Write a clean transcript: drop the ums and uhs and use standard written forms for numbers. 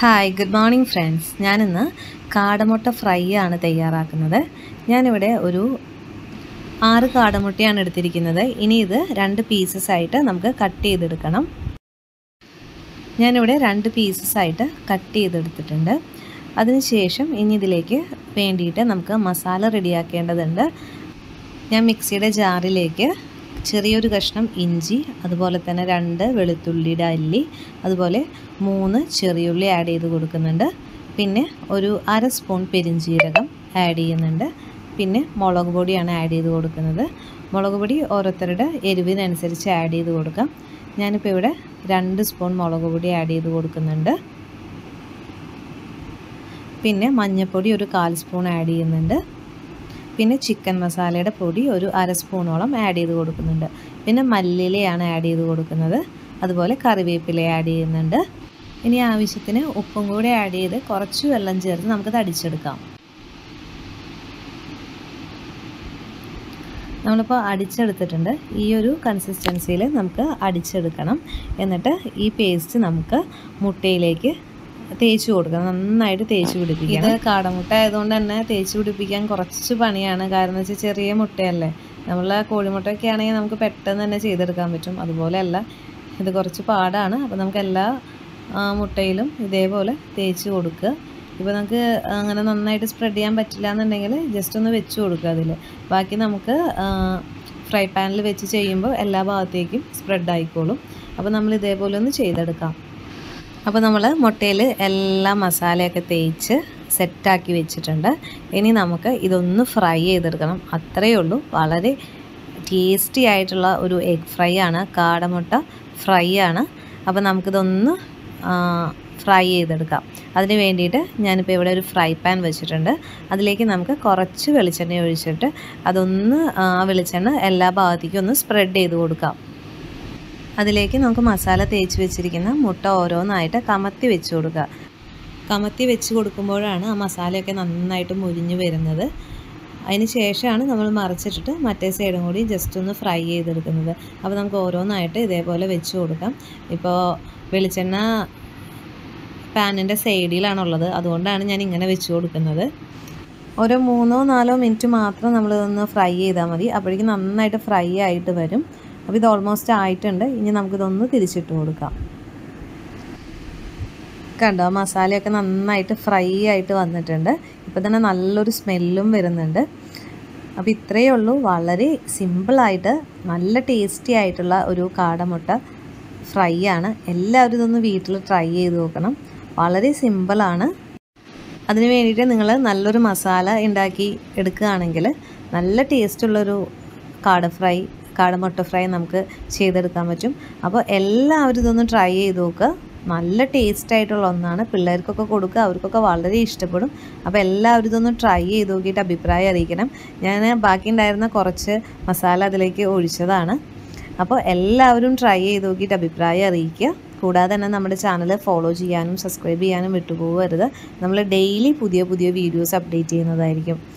Hi good morning friends. ഞാനിന്ന് കാടമുട്ട fry ആണ് തയ്യാറാക്കുന്നത്. ഞാനിവിടെ ഒരു 6 കാടമുട്ടയാണ് എടുത്തിരിക്കുന്നത്. ഇനി ഇത് 2 പീസസ് ആയിട്ട് നമുക്ക് കട്ട് ചെയ്തെടുക്കണം. ഞാനിവിടെ 2 പീസസ് ആയിട്ട് കട്ട് ചെയ്തെടുത്തിട്ടുണ്ട്. അതിനുശേഷം ഇനി ഇതിലേക്ക് വേണ്ടിയിട്ട് നമുക്ക് മസാല റെഡിയാക്കേണ്ടതുണ്ട്. ഞാൻ മിക്സിയുടെ ജാറിലേക്ക് ചെറിയൊരു കഷ്ണം ഇഞ്ചി, അതുപോലെ തന്നെ 2 വെളുത്തുള്ളിയുടെ അല്ലി, അതുപോലെ 3 ചെറിയുള്ളി ആഡ് ചെയ്ത് കൊടുക്കുന്നുണ്ട്. പിന്നെ ഒരു 1/2 സ്പൂൺ പെരിഞ്ജീരകം ആഡ് ചെയ്യുന്നുണ്ട്. പിന്നെ മുളക് പൊടിയാണ് ആഡ് ചെയ്ത് കൊടുക്കുന്നത്. മുളക് പൊടി ഓരോരുത്തരുടെ എരിവിനനുസരിച്ച് ആഡ് ചെയ്ത് കൊടുക്കാം. ഞാനിപ്പോൾ ഇവിടെ 2 സ്പൂൺ മുളക് പൊടി ആഡ് ചെയ്ത് കൊടുക്കുന്നുണ്ട്. പിന്നെ മഞ്ഞൾപ്പൊടി ഒരു 1/4 സ്പൂൺ ആഡ് ചെയ്യുന്നുണ്ട്. പിന്നെ ചിക്കൻ മസാലയുടെ പൊടി ഒരു 1/2 സ്പൂണോളം ആഡ് ചെയ്ത് കൊടുക്കുന്നുണ്ട്. പിന്നെ മല്ലിയിലയാണ് ആഡ് ചെയ്ത് കൊടുക്കുന്നത്. അതുപോലെ കറിവേപ്പില ആഡ് ചെയ്യുന്നുണ്ട്. ഇനി ആവശ്യത്തിന് ഉപ്പും കൂടി ആഡ് ചെയ്ത് കുറച്ച് വെള്ളം ചേർത്ത് നമുക്കത് അടിച്ചെടുക്കാം. നമ്മളിപ്പോൾ അടിച്ചെടുത്തിട്ടുണ്ട്. ഈ ഒരു കൺസിസ്റ്റൻസിയിൽ നമുക്ക് അടിച്ചെടുക്കണം. എന്നിട്ട് ഈ പേസ്റ്റ് നമുക്ക് മുട്ടയിലേക്ക് തേച്ച് കൊടുക്കണം. നന്നായിട്ട് തേച്ച് പിടിപ്പിക്കണം. ഇത് കാടമുട്ട ആയതുകൊണ്ട് തന്നെ തേച്ച് പിടിപ്പിക്കാൻ കുറച്ച് പണിയാണ്. കാരണം എന്ന് വെച്ചാൽ ചെറിയ മുട്ടയല്ലേ. നമ്മളെ കോഴിമുട്ടയൊക്കെ ആണെങ്കിൽ നമുക്ക് പെട്ടെന്ന് തന്നെ ചെയ്തെടുക്കാൻ പറ്റും. അതുപോലെയല്ല, ഇത് കുറച്ച് പാടാണ്. അപ്പോൾ നമുക്ക് എല്ലാ മുട്ടയിലും ഇതേപോലെ തേച്ച് കൊടുക്കുക. ഇപ്പോൾ നമുക്ക് അങ്ങനെ നന്നായിട്ട് സ്പ്രെഡ് ചെയ്യാൻ പറ്റില്ല എന്നുണ്ടെങ്കിൽ ജസ്റ്റ് ഒന്ന് വെച്ച് കൊടുക്കുക അതിൽ. ബാക്കി നമുക്ക് ഫ്രൈ പാനിൽ വെച്ച് ചെയ്യുമ്പോൾ എല്ലാ ഭാഗത്തേക്കും സ്പ്രെഡ് ആയിക്കോളും. അപ്പോൾ നമ്മൾ ഇതേപോലെ ഒന്ന് ചെയ്തെടുക്കാം. അപ്പോൾ നമ്മൾ മുട്ടയിൽ എല്ലാ മസാലയൊക്കെ തേച്ച് സെറ്റാക്കി വെച്ചിട്ടുണ്ട്. ഇനി നമുക്ക് ഇതൊന്ന് ഫ്രൈ ചെയ്തെടുക്കണം. അത്രയേ ഉള്ളൂ. വളരെ ടേസ്റ്റി ആയിട്ടുള്ള ഒരു എഗ് ഫ്രൈ ആണ്, കാടമുട്ട ഫ്രൈ ആണ്. അപ്പോൾ നമുക്കിതൊന്ന് ഫ്രൈ ചെയ്തെടുക്കാം. അതിന് വേണ്ടിയിട്ട് ഞാനിപ്പോൾ ഇവിടെ ഒരു ഫ്രൈ പാൻ വെച്ചിട്ടുണ്ട്. അതിലേക്ക് നമുക്ക് കുറച്ച് വെളിച്ചെണ്ണ ഒഴിച്ചിട്ട് അതൊന്ന് വെളിച്ചെണ്ണ എല്ലാ ഭാഗത്തേക്കും ഒന്ന് സ്പ്രെഡ് ചെയ്ത് കൊടുക്കാം. അതിലേക്ക് നമുക്ക് മസാല തേച്ച് വെച്ചിരിക്കുന്ന മുട്ട ഓരോന്നായിട്ട് കമത്തി വെച്ച് കൊടുക്കുക. കമത്തി വെച്ച് കൊടുക്കുമ്പോഴാണ് ആ മസാലയൊക്കെ നന്നായിട്ട് മുരിഞ്ഞ് വരുന്നത്. അതിന് ശേഷമാണ് നമ്മൾ മറിച്ചിട്ടിട്ട് മറ്റേ സൈഡും കൂടി ജസ്റ്റ് ഒന്ന് ഫ്രൈ ചെയ്തെടുക്കുന്നത്. അപ്പോൾ നമുക്ക് ഓരോന്നായിട്ട് ഇതേപോലെ വെച്ച് കൊടുക്കാം. ഇപ്പോൾ വെളിച്ചെണ്ണ പാനിൻ്റെ സൈഡിലാണുള്ളത്, അതുകൊണ്ടാണ് ഞാൻ ഇങ്ങനെ വെച്ച് കൊടുക്കുന്നത്. ഒരു 3-4 മിനിറ്റ് മാത്രം നമ്മളിതൊന്ന് ഫ്രൈ ചെയ്താൽ മതി. അപ്പോഴേക്കും നന്നായിട്ട് ഫ്രൈ ആയിട്ട് വരും. അപ്പോൾ ഇത് ഓൾമോസ്റ്റ് ആയിട്ടുണ്ട്. ഇനി നമുക്കിതൊന്ന് തിരിച്ചിട്ട് കൊടുക്കാം. കണ്ടോ, മസാലയൊക്കെ നന്നായിട്ട് ഫ്രൈ ആയിട്ട് വന്നിട്ടുണ്ട്. ഇപ്പോൾ തന്നെ നല്ലൊരു സ്മെല്ലും വരുന്നുണ്ട്. അപ്പോൾ ഇത്രയേ ഉള്ളൂ. വളരെ സിമ്പിളായിട്ട് നല്ല ടേസ്റ്റി ആയിട്ടുള്ള ഒരു കാടമുട്ട ഫ്രൈ ആണ്. എല്ലാവരും ഇതൊന്ന് വീട്ടിൽ ട്രൈ ചെയ്ത് നോക്കണം. വളരെ സിമ്പിളാണ്. അതിന് വേണ്ടിയിട്ട് നിങ്ങൾ നല്ലൊരു മസാല ഉണ്ടാക്കി എടുക്കുകയാണെങ്കിൽ നല്ല ടേസ്റ്റുള്ളൊരു കാടമുട്ട ഫ്രൈ നമുക്ക് ചെയ്തെടുക്കാൻ പറ്റും. അപ്പോൾ എല്ലാവരും ഇതൊന്ന് ട്രൈ ചെയ്ത് നോക്കുക. നല്ല ടേസ്റ്റായിട്ടുള്ള ഒന്നാണ്. പിള്ളേർക്കൊക്കെ കൊടുക്കുക, അവർക്കൊക്കെ വളരെ ഇഷ്ടപ്പെടും. അപ്പോൾ എല്ലാവരും ഇതൊന്ന് ട്രൈ ചെയ്ത് നോക്കിയിട്ട് അഭിപ്രായം അറിയിക്കണം. ഞാൻ ബാക്കി ഉണ്ടായിരുന്ന കുറച്ച് മസാല അതിലേക്ക് ഒഴിച്ചതാണ്. അപ്പോൾ എല്ലാവരും ട്രൈ ചെയ്ത് നോക്കിയിട്ട് അഭിപ്രായം അറിയിക്കുക. കൂടാതെ തന്നെ നമ്മുടെ ചാനൽ ഫോളോ ചെയ്യാനും സബ്സ്ക്രൈബ് ചെയ്യാനും വിട്ടുപോകരുത്. നമ്മൾ ഡെയിലി പുതിയ വീഡിയോസ് അപ്ഡേറ്റ് ചെയ്യുന്നതായിരിക്കും.